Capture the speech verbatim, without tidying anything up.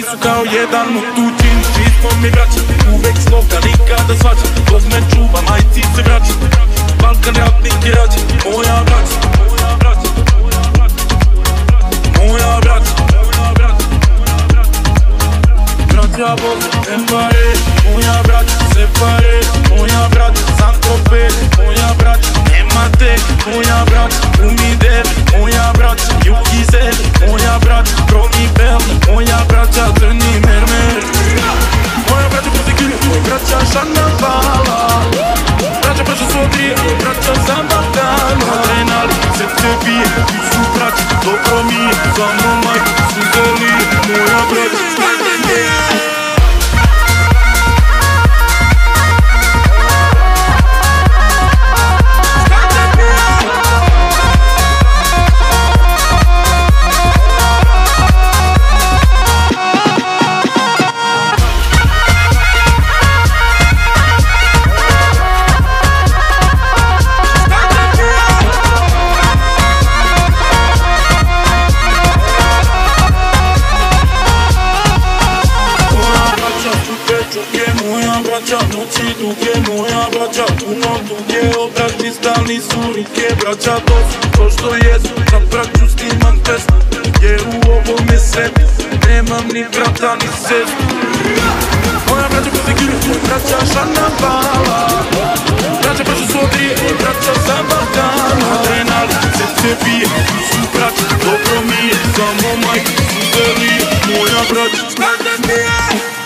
su kao jedan u tuđin. Svi smo mi braća, uvek sloga, nikada svađa. Dok me čuva, majci se vraća. Balkan ratnik i rađa, moja braća. Moja braća. Braća Bos, Empare, moja braća. Separe, moja braća. Sankope, moja braća. Nemate, moja braća. Umider, moja braća. Jukizer, moja braća. Kromi Bel, moja braća. Crni mermer, moja braća. Pozikiri, moja braća. Šana Vala, braća braća Sodri, braća Zambardana. Adrenal, srce bije, ti su braća. Dobro mi je, za mnom majku su zeli. Moja braća. Noći duge, moja braća, puno duge, obrazi stalni su ruke, braća, to su to što jesu, za braću snimam pesmu, jer u ovome svetu nemam ni brata ni sestru. Moja braća Pozikiri, moja braća Šana Vala, braća braća Sodri, braća Zambardana. Adrenal, srce bije, ti su braća, dobro mi je, samo majku su zeli, moja braća.